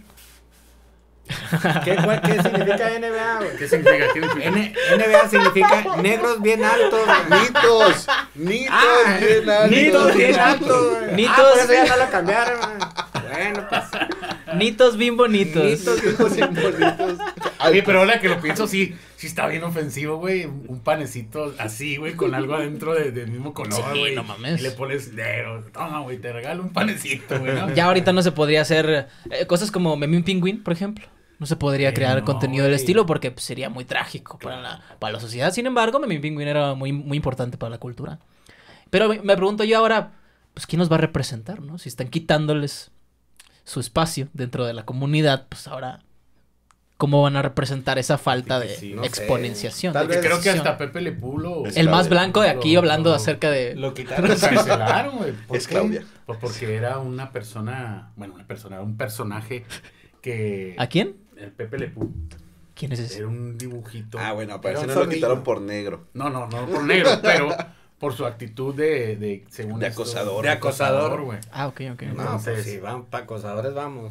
¿Qué, cuál- ¿Qué significa N B A, güey? ¿Qué significa? ¿Qué significa? N- NBA significa negros bien altos. güey. ¡Nitos! ¡Nitos! Ah, bien altos! Nitos bien altos, güey. Nitos. Ah, por eso ya no lo cambiaron, güey. Bueno, pues. Nitos bien bonitos. Nitos bien Simbolitos. Oye, pero ahora que lo pienso, sí, sí está bien ofensivo, güey. Un un panecito así, güey, con algo adentro de- del mismo color, Sí, güey. no mames. Y le pones, "Nero, toma, güey, te regalo un panecito, güey. ¿no? Ya ahorita no se podría hacer eh, cosas como Memín Pingüín, por ejemplo. No se podría Eh, crear no, contenido del güey. estilo porque pues, sería muy trágico para la, para la sociedad. Sin embargo, Memín Pingüín era muy, muy importante para la cultura. Pero me, me pregunto yo ahora, pues, ¿quién nos va a representar, no? Si están quitándoles su espacio dentro de la comunidad, pues ahora, ¿cómo van a representar esa falta de Sí, no sé. exponenciación? Tal de vez- Creo que exposición? hasta Pepe Le Pulo... Es El más Claudia. blanco de aquí Lo- hablando lo- acerca de... Lo quitaron. Lo cancelaron, güey. ¿Por Es qué? Claudia. Pues porque era una persona, bueno, una persona, un personaje que... ¿A quién? El Pepe Le Pew. ¿Quién es ese? Era un dibujito. Ah, bueno, pero Era ese un no lo zorrillo. quitaron por negro. No, no, no por negro, pero por su actitud de, de según De esto, acosador. De acosador. güey. Ah, ok, ok. No, Entonces- pues si van pa' acosadores, vamos.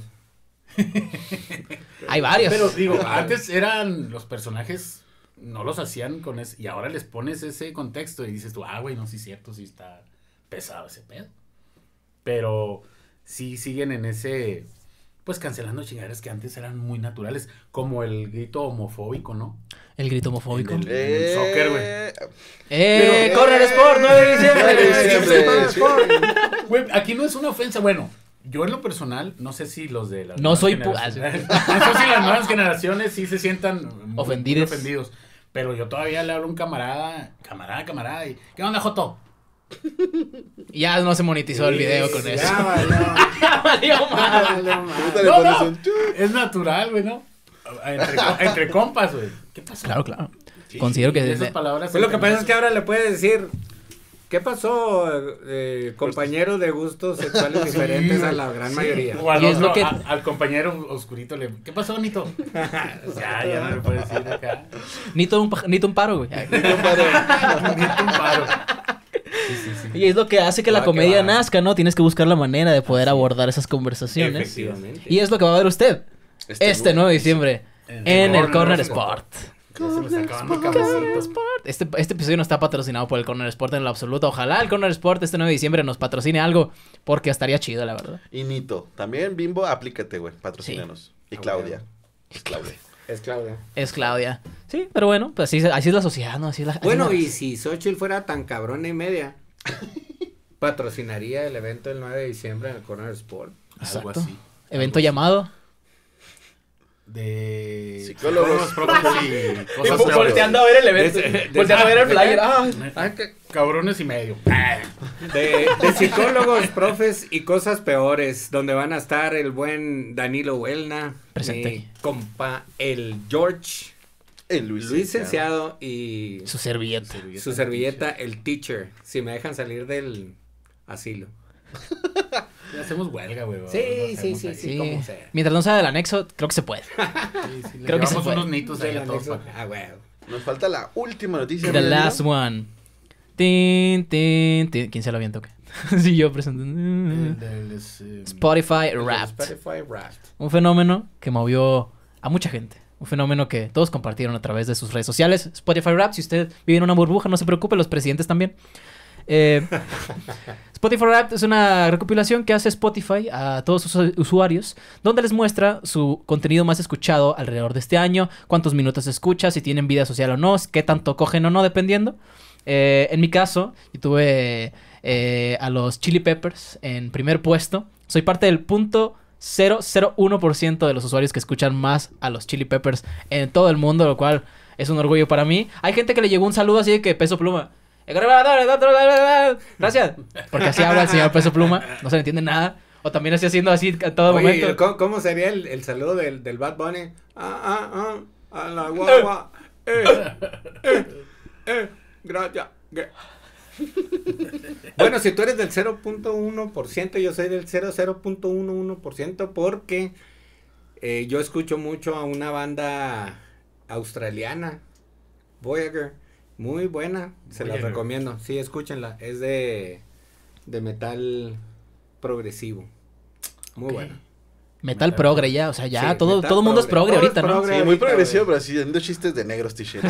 Hay varios. Pero digo, antes eran los personajes, no los hacían con ese, y ahora les pones ese contexto y dices tú, ah, güey, no, sí es cierto, sí está pesado ese pedo. Pero sí siguen en ese, pues cancelando chingaderas que antes eran muy naturales, como el grito homofóbico, ¿no? El grito homofóbico. En el- el soccer, güey. Eh, ¡Eh! Pero- ¡Corner Sport! nueve de diciembre! nueve de diciembre. Sí, sí. Güey, aquí no es una ofensa, bueno, yo en lo personal, no sé si los de las No nuevas soy pu- generaciones- no sé si las nuevas generaciones sí se sientan muy- Ofendidos. muy ofendidos, pero yo todavía le hablo a un camarada, camarada, camarada, y ¿qué onda, Joto? Ya no se monetizó el video con Sí, eso. ya valió. Valió Ya madre. valió madre. ahorita le No, pones no. un chu. Es natural, güey, ¿no? Entre, co- entre compas, güey. ¿Qué pasó? Claro, claro. Sí, Considero que y desde- esas palabras. Pues lo que entre pasa es que ahora le puede decir, ¿qué pasó, eh, compañero de gustos sexuales diferentes a la gran Sí. mayoría? O al, Y es otro, lo que- a- al compañero oscurito le. ¿Qué pasó, Nito? ya, ya no le puedes decir acá. Nito un, pa- nito un paro, güey. Nito un paro. Sí, sí, sí. Y es lo que hace que la Va, que comedia va. nazca, ¿no? Tienes que buscar la manera de poder abordar esas conversaciones. Efectivamente. Y es lo que va a ver usted este nueve de diciembre En en el el Corner Corner Sport. Sport. Ya se me está acabando el Corner cafecito. Sport. Este, este episodio no está patrocinado por el Corner Sport en lo absoluto. Ojalá el Corner Sport este nueve de diciembre nos patrocine algo, porque estaría chido, la verdad. Y Nito. También, Bimbo, aplícate, güey. Patrocínanos. Y Ah, Claudia. bueno. Es Claudia. Es Claudia. Es Claudia. Sí, pero bueno, pues así, así es la sociedad, ¿no? Así es la, así Bueno, es la- y si Xochitl fuera tan cabrona y media, patrocinaría el evento del nueve de diciembre en el Corner Sport. Algo Exacto. así. Evento Algo así. llamado. De Psicólogos. prófugos y cosas peores. volteando a ver el evento. De- de- volteando a ver el de- flyer. Ah, Ah, que- Cabrones y medio. De, de psicólogos, profes y cosas peores, donde van a estar el buen Danilo Huelna, Presente. mi compa el George, El Luis. Luis Licenciado y su servilleta. su servilleta el Teacher, si me dejan salir del asilo. Ya hacemos huelga, güey. Sí, lo sí, hacemos sí, ahí. sí. como sea. Mientras no sea del anexo, creo que se puede. Sí, sí, le Creo que se llevamos puede. unos nitos ahí Del a todos. anexo. para- Ah, bueno. Nos falta la última noticia. The ¿no, last Danilo? one. Tin, tin, tin. ¿Quién se lo avienta o qué? Sí, yo presento. El del, es, eh, Spotify El de Wrapped. Spotify Wrapped. Un fenómeno que movió a mucha gente. Un fenómeno que todos compartieron a través de sus redes sociales. Spotify Wrapped, si usted vive en una burbuja, no se preocupe, los presidentes también. Eh, Spotify Wrapped es una recopilación que hace Spotify a todos sus usuarios, donde les muestra su contenido más escuchado alrededor de este año, cuántos minutos escuchas, si tienen vida social o no, qué tanto cogen o no, dependiendo. Eh, en mi caso, yo tuve eh, a los Chili Peppers en primer puesto. Soy parte del punto cero cero uno por ciento de los usuarios que escuchan más a los Chili Peppers en todo el mundo, lo cual es un orgullo para mí. Hay gente que le llegó un saludo así de que Peso Pluma. Gracias. Porque así habla el señor Peso Pluma. No se le entiende nada. O también así haciendo así a todo Oye, momento. ¿cómo, cómo sería el, el saludo del, del Bad Bunny? Ah, ah, ah, a la guagua. Eh, eh, eh, gracias. Bueno, si tú eres del cero punto uno por ciento, yo soy del cero punto uno por ciento porque eh, yo escucho mucho a una banda australiana, Voyager. Muy buena, se Voyager. la recomiendo. Sí, escúchenla. Es de, de metal progresivo. Muy Ok. buena. Metal Metal progre ya, o sea, ya Sí, todo, metal todo mundo es progre progre. ahorita, Todo es ¿no? progre. Sí, muy ahorita, progresivo, güey. pero así haciendo chistes de negros, t-shirt.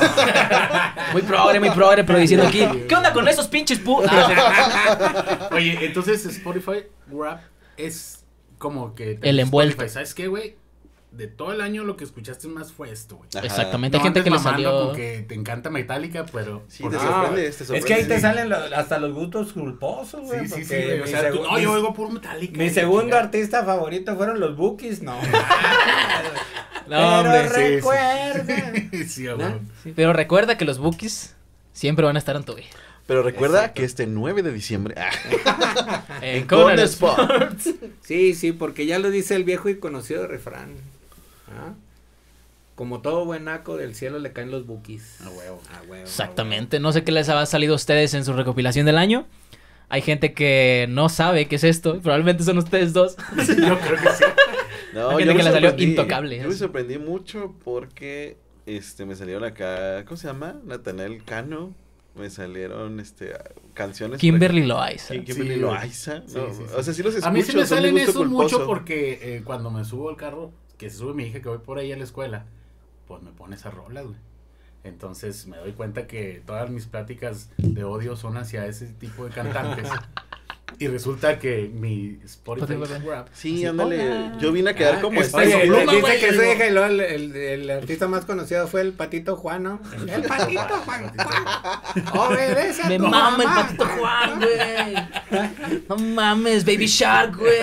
Muy progre, muy progre, pero diciendo aquí, ¿qué onda con esos pinches pu...? Ah, Oye, entonces Spotify Wrap es como que... El envuelto. Spotify, ¿sabes qué, güey? De todo el año lo que escuchaste más fue esto, güey. Ajá. exactamente, No hay gente andes que le mamando salió... con que te encanta Metallica, pero... Sí, por- te Ah, sorprende, te es sorprende. que ahí te Sí. salen lo- hasta los gustos culposos, güey. Sí, sí, sí, porque güey. O mi sea, tú, segu- no, yo mis- oigo puro Metallica. Mi y segundo chingada. artista favorito fueron los Bookies, no. No, hombre, Pero sí, sí. recuerda. Sí, ¿No? güey. Sí, pero recuerda que los Bookies siempre van a estar en tu vida. Pero recuerda Exacto. que este nueve de diciembre. En Con Corner Sport. Sports. Sí, sí, porque ya lo dice el viejo y conocido refrán. ¿Ah? Como todo buen naco, del cielo le caen los Bookies. A huevo. A huevo. Exactamente, no sé qué les ha salido a ustedes en su recopilación del año. Hay gente que no sabe qué es esto, probablemente son ustedes dos. Yo creo que sí. No, Hay gente yo me que le salió sorprendí. intocable, Yo me así. sorprendí mucho porque este me salieron acá, ¿cómo se llama? Nathaniel Cano. Me salieron este canciones. Kimberly Loaiza. Kim- Kimberly Sí, Loaiza. sí, No, sí, sí. O sea, sí los escucho. A mí sí me son mi salen gusto esos mucho culposo. porque eh, cuando me subo al carro, que se sube mi hija que voy por ahí a la escuela, pues me pone esas rolas, güey. Entonces me doy cuenta que todas mis pláticas de odio son hacia ese tipo de cantantes. Y resulta que mi Spotify Wrap. Sí, así, ándale. hola. Yo vine a quedar Ah, como es- este. Oye, Peso le Pluma, dice güey, que su digo. hija y luego el, el, el artista más conocido fue el Patito Juan, ¿no? El Patito Juan. Juan. Obedece a Me tu mama el mamá. patito Juan, güey. No mames, Baby Shark, güey.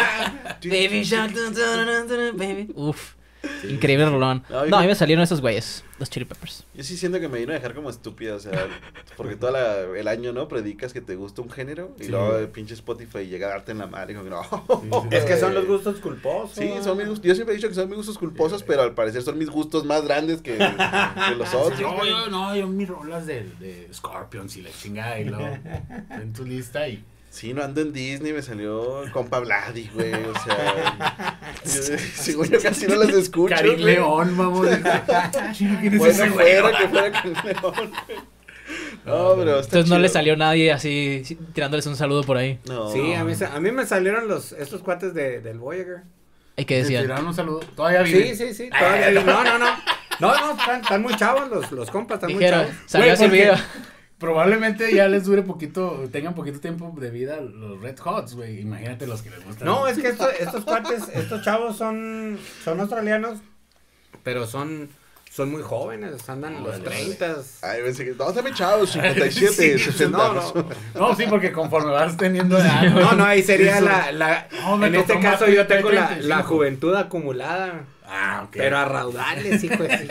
Baby Shark. dun, dun, dun, dun, dun, baby. Uf. Increíble rolón. No, No, yo- a mí me salieron esos güeyes, los Chili Peppers. Yo sí siento que me vino a dejar como estúpida, o sea, porque todo la- el año, ¿no? Predicas que te gusta un género y Sí. luego el pinche Spotify llega a darte en la madre y digo, no. Sí, sí. Es que son los gustos culposos. Sí, son mis gustos. Yo siempre he dicho que son mis gustos culposos, pero al parecer son mis gustos más grandes que, que los otros. No, güey. yo, no, yo mis rolas de, de Scorpions y la chingada y luego en tu lista y... Sí, no ando en Disney, me sleó Compa Vladi, güey, o sea. yo, según yo casi no las escucho. Karim güey. León, vamos. Chinga, ¿quién es Bueno, ese güey? fuera que fuera Karim León, güey. No, pero está Entonces no chido. le salió nadie así sí, tirándoles un saludo por ahí. No. Sí, a mí, se- a mí me salieron los estos cuates de, del Voyager. Hay que Te decir. tiraron un saludo. Todavía vive. Sí, sí, sí. Todavía, no, no, no. No, no, están, están muy chavos los, los compas, están Dijeron, muy chavos. salió Güey, así el porque video. Probablemente ya les dure poquito, tengan poquito tiempo de vida los Red Hots, güey. Imagínate los que les gustan. No, es que esto- estos cuates, estos chavos son, son australianos, pero son, son muy jóvenes, andan en los Órale, treintas. Ay, pensé que. No, también chavos, cincuenta y siete, Sí, sesenta. no, no. No, sí, porque conforme vas teniendo edad, No, no, ahí sería Eso. la, la No, me en este tocó más caso yo treinta y tengo la, treinta y la cinco. juventud acumulada, Ah, ok. pero a raudales, hijo de...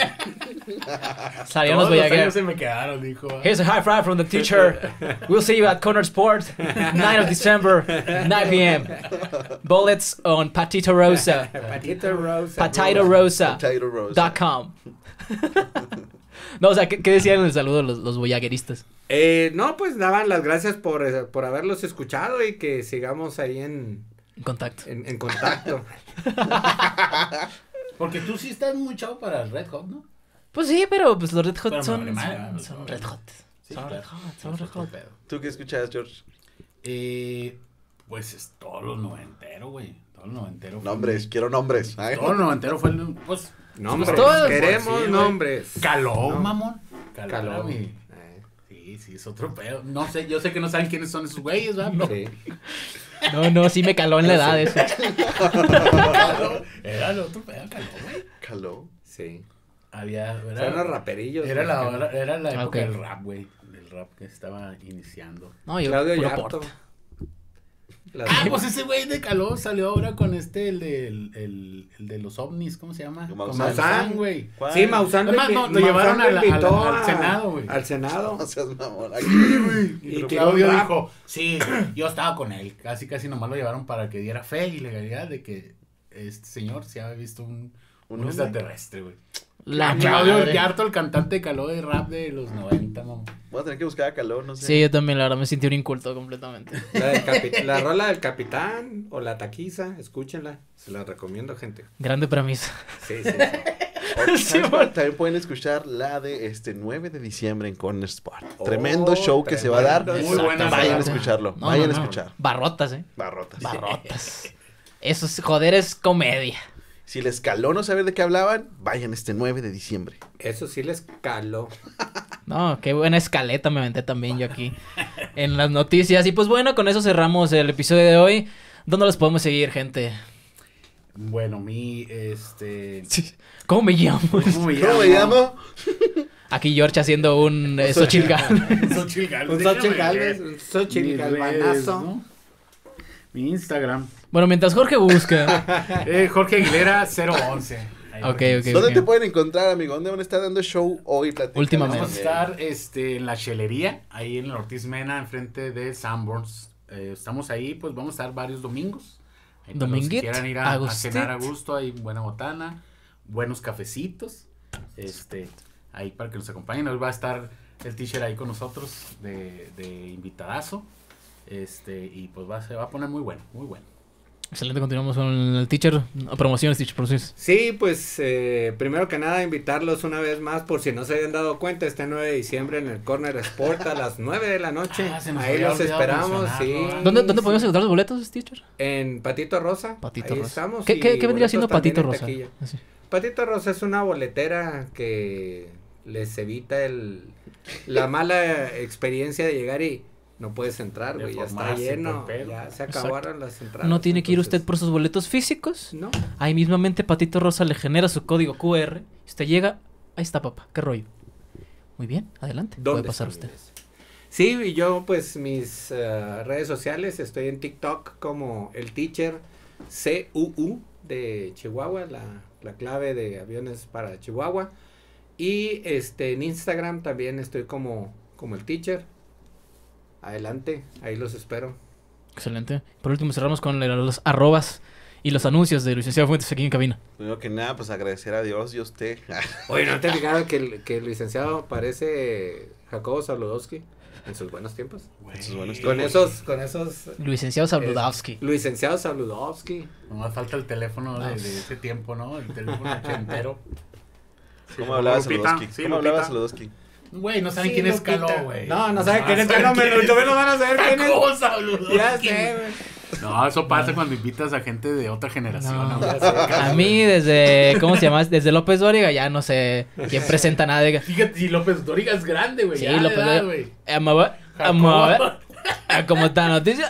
Salieron los Todos los Voyager. años se me quedaron, dijo. Here's a high five from the teacher. We'll see you at Corner Sport, ninth of December, nine p m Bullets on Patito Rosa. Patito Rosa. Patito Rosa. Potato Rose. Dot com. No, o sea, ¿qué, qué decían en el saludo los, los voyagueristas? Eh, no, pues daban las gracias por, eh, por haberlos escuchado y que sigamos ahí en, En contacto. en, en contacto. Porque tú sí estás muy chavo para el Red Hot, ¿no? Pues sí, pero pues los Red Hot Pero me son, vale madre, son, ¿no? son Red Hot. Sí, Son claro. Red Hot, son Es Red otro Hot. pedo. ¿Tú qué escuchas, George? Eh, pues es todo lo noventero, güey. Todo lo noventero. fue Nombres, mi- quiero nombres. Ay. Todo lo noventero fue el, pues, Nombres, Todos, queremos sí, güey. nombres. Caló, No. mamón. Caló, Caló. mi- Eh. Sí, Sí, sí, es otro pedo. No sé, yo sé que no saben quiénes son esos güeyes, ¿verdad? No. Sí. No, no, sí me caló en la edad eso. Era el otro pedo, caló, güey. Caló. Sí. Había, Eran era, los raperillos. era la, mexicanos. hora- era la época Ok. del rap, güey. Del rap que estaba iniciando. No, yo Claudio puro Yarto. porta. Las- Ah, pues ese güey de Caló salió ahora con este, el de, el, el, el de los ovnis, ¿cómo se llama? Con Con Maussan. Maussan, güey. ¿Cuál? Sí, Maussan Además, invi- no, lo Maussan llevaron lo a la- invitó al- al a- Senado, güey. Al Senado. No seas mamón. Aquí, Y Y Claudio tiró un rap. dijo, sí, yo estaba con él. Casi, casi nomás lo llevaron para que diera fe y legalidad de que este señor se había visto un, ¿Un un hombre? extraterrestre, güey. La Ah, Claudio madre. Yarto, el cantante de Caló de rap de los noventa, mamá. Voy a tener que buscar a Caló, no sé. Sí, yo también, la verdad, me sentí un inculto completamente. La, del capi- la rola del capitán o la taquiza, escúchenla. Se la recomiendo, gente. Grande premisa. Sí, sí, sí. O- Sí, ¿sabes cuál? bueno. También pueden escuchar la de este nueve de diciembre en Corner Sport. Oh, tremendo show que se va a dar. tremendo Muy buena Vayan a rola. escucharlo. No, Vayan no, a no. escuchar. Barrotas, ¿eh? Barrotas. Barrotas. Eso es, joder, es comedia. Si les caló no saber de qué hablaban, vayan este nueve de diciembre. Eso sí les caló. No, qué buena escaleta me aventé también yo aquí en las noticias. Y pues bueno, con eso cerramos el episodio de hoy. ¿Dónde los podemos seguir, gente? Bueno, mi, este... ¿Cómo me llamo? ¿Cómo me ¿Cómo me llamo? Aquí George haciendo un eh, Xochitl Gálvez. Xochitl Gálvez. Un Xochitl Galvez, un Xochitl Mis redes, Galvanazo. ¿no? Mi Instagram. Bueno, mientras Jorge busca. Eh, Jorge Aguilera cero once. Ahí Ok, lo ok. ¿Dónde te pueden encontrar, amigo? ¿Dónde van a estar dando show hoy? Platícanos Últimamente. Vamos a también. estar este, en la chelería, ahí en el Ortiz Mena, enfrente de Sanborns. Eh, estamos ahí, pues vamos a estar varios domingos. Ahí para los que Dominguit, quieran ir a, a Agustit. cenar a gusto, hay buena botana, buenos cafecitos. Este, ahí para que nos acompañen. Hoy va a estar el teacher ahí con nosotros de, de invitadazo. Este, y pues va, se va a poner muy bueno, muy bueno. Excelente, continuamos con el teacher. Promociones, teacher, promociones. Sí, pues eh, primero que nada invitarlos una vez más, por si no se habían dado cuenta, este nueve de diciembre en el Corner Sport a las nueve de la noche. Ah, se nos Ahí había los olvidado esperamos, sí. mencionarlo, ¿eh? ¿Dónde, ¿dónde podemos encontrar los boletos, teacher? En Patito Rosa. Patito ahí Rosa. estamos. ¿Qué, y qué, qué vendría boletos siendo también Patito en Rosa? taquilla. Así. Patito Rosa es una boletera que les evita el la mala experiencia de llegar y no puedes entrar, De güey, ya está formarse, lleno, por pedo. ya se Exacto. acabaron las entradas. ¿No tiene que ir usted entonces, por sus boletos físicos? No, Ahí mismamente Patito Rosa le genera su código Q R. Usted llega, ahí está, papá. ¿Qué rollo? Muy bien, adelante. Puede pasar están usted. mis? Sí, y yo pues mis eh, redes sociales, estoy en TikTok como el teacher C U U de Chihuahua, la, la clave de aviones para Chihuahua. Y este en Instagram también estoy como, como el teacher. Adelante, ahí los espero. Excelente. Por último, cerramos con los arrobas y los anuncios de licenciado Fuentes aquí en cabina. Primero que nada, pues agradecer a Dios y a usted. Oye, ¿no te has fijado que el, que el licenciado parece Jacobo Zabludowski en sus buenos tiempos? Güey, Esos buenos Con esos, con esos Licenciado Sabludowski. licenciado Zabludowski. Nomás falta el teléfono de, de ese tiempo, ¿no? El teléfono ochentero. ¿Cómo hablaba Lupita, Saludowski? sí, ¿Cómo hablaba Lupita. Saludowski? Güey, no saben Sí, quién es Lupita. Caló, güey. No, no saben quién es Caló, me lo- todavía no van a saber quién es. Jacobo Zabludowski. Ya sé, güey. No, eso pasa cuando invitas a gente de otra generación. No. ¿no? Ya sé. A mí, desde, ¿cómo se llama? Desde López Dóriga, ya no sé quién presenta nada. De... Fíjate, si López Dóriga es grande, güey. Sí, ya de López edad, Dóriga. güey. Vamos a ver, vamos a ver. Ah, ¿cómo está la noticia?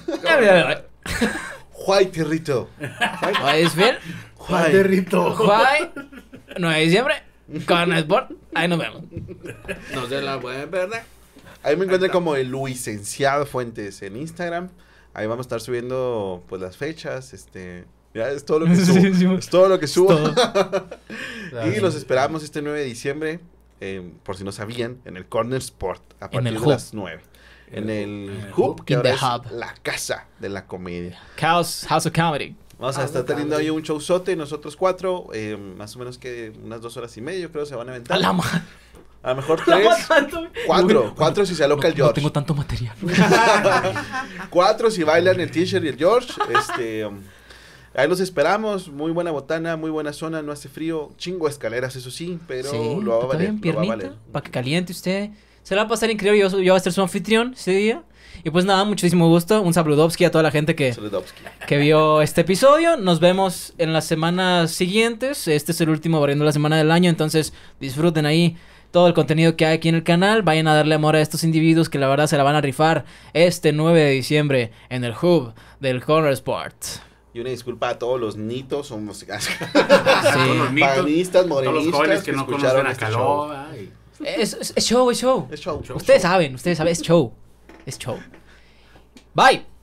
¡Juay, tierrito! ¿Puedes ver? ¡Juay! Perrito. Juay, nueve de diciembre, con Sport. Ahí nos vemos. No se la pueden perder. Ahí me encuentran como el licenciado Fuentes en Instagram. Ahí vamos a estar subiendo pues las fechas, este, ya es todo lo que Sí, subo, sí, es todo lo que subo. todo. Y los esperamos este nueve de diciembre, eh, por si no sabían, en el Corner Sport a En partir el de Hub. las nueve. En el el Hub, Hub. que In ahora the es Hub. la casa de la comedia. House, House of Comedy. Vamos a Ah, estar no, teniendo cabrón. ahí un showzote, nosotros cuatro, eh, más o menos que unas dos horas y media, yo creo, se van a A aventar. la madre. A lo mejor La tres, más tanto, güey. cuatro, Güey, cuatro si se aloca no, el George. No tengo tanto material. Cuatro si bailan el t-shirt y el George. Este, um, ahí los esperamos. Muy buena botana, muy buena zona. No hace frío. Chingo de escaleras, eso sí. Pero Sí, lo va a está valer. bien, Lo va a piernita, valer. para que caliente usted. Se la va a pasar increíble. Yo, yo voy a ser su anfitrión ese día. Y pues nada, muchísimo gusto. Un Sabludowski a toda la gente que, Saludowski. que vio este episodio. Nos vemos en las semanas siguientes. Este es el último barriendo la semana del año. Entonces disfruten ahí todo el contenido que hay aquí en el canal. Vayan a darle amor a estos individuos que la verdad se la van a rifar este nueve de diciembre en el hub del Corner Sport. Y una disculpa a todos los nitos homosexuales. Sí. Todos los mitos, Panistas, todos los morenistas jóvenes que, que no escucharon conocen a este Caló. show. ay. Es, es- es show, es show. Es show. Show. Ustedes saben, ustedes saben, es show. Es show. Bye.